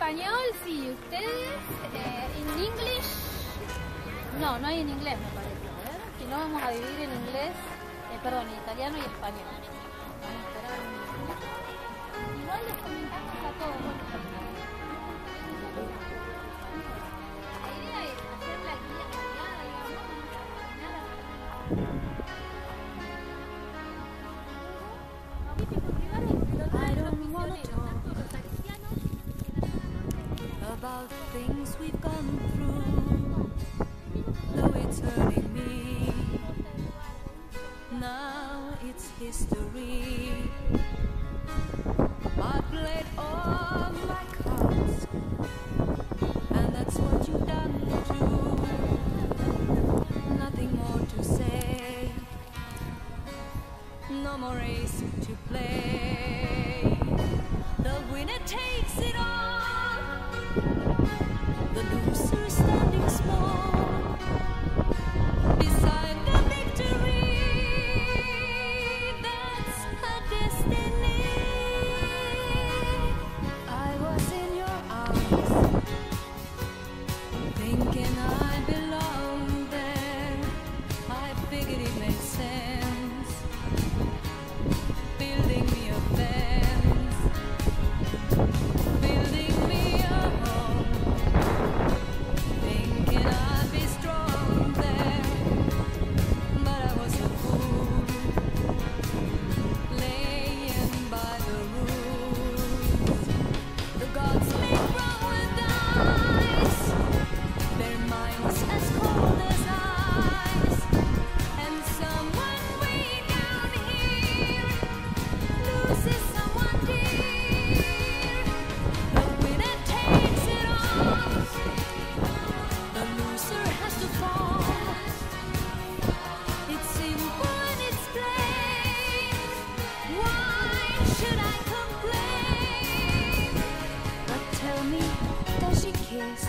español, sí. ¿Ustedes? ¿En inglés? No, no hay en inglés, me parece. A ver, si no, vamos a dividir en inglés, perdón, en italiano y español. Vamos a esperar un minuto. Igual les comentamos a todos. La idea es hacer la guía guiada, I don't wanna talk about things we've gone through, though it's hurting me. Now it's history. I played all my cards, and that's what you've done too. Nothing more to say, no more race to play. The winner takes it all, the loser standing small beside the victory. That's her destiny. I was in your arms, thinking I belonged there. I figured it made sense, building me a fence, building me a home, thinking I'd be strong there. But I was a fool, laying by the rules. The gods may roll with dice, their minds as cold as ice, and someone way down here loses someone dear. The winner takes it all, the loser has to fall. It's simple and it's plain. Why should I complain? But tell me, does she kiss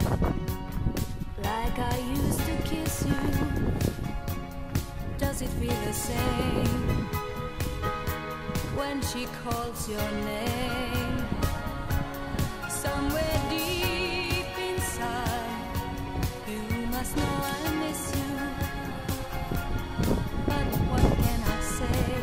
like I used to kiss you? Does it feel the same when she calls your name? Somewhere deep inside, you must know I miss you. But what can I say?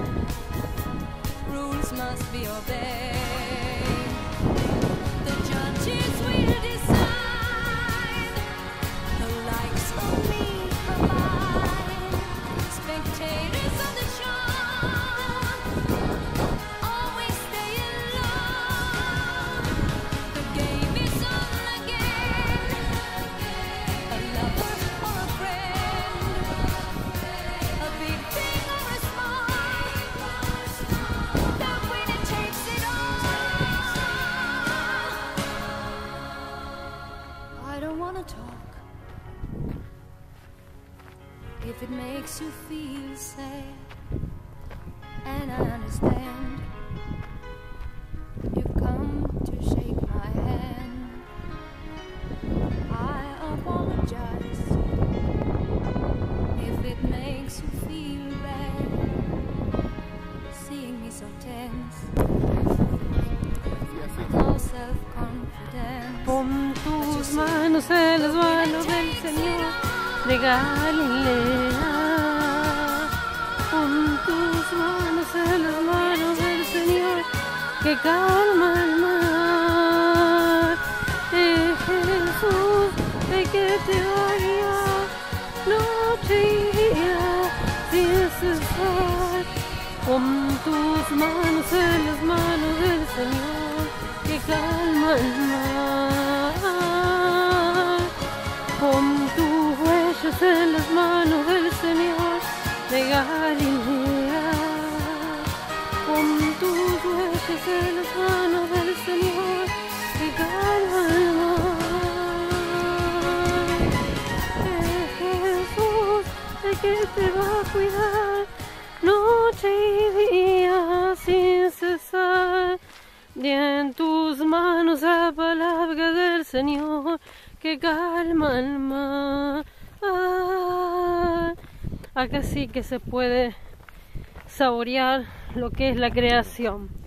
Rules must be obeyed. The judges will decide the likes of me or mine. Spectators of the show always stay alone. The game is on again. A lover or a friend, a big thing or a small, the winner takes it all. I don't wanna talk if it makes you feel sad, and I understand you've come to shake my hand. I apologize if it makes you feel bad, seeing me so tense, no self-confidence. Pon tus manos en las manos del Señor de Galilea. Pon tus manos en las manos del Señor que calma el mar. Jesús, de que te vaya noche y día sin cesar. Pon tus manos en las manos del Señor que calma el mar. Pon tus huellas en las manos del Señor de Galilea. Pon tus huellas en las manos del Señor que calma el mar. Jesús, de que te va a cuidar noche y día sin cesar. Y en tus manos la palabra del Señor que calma el mar. Acá sí que se puede saborear lo que es la creación.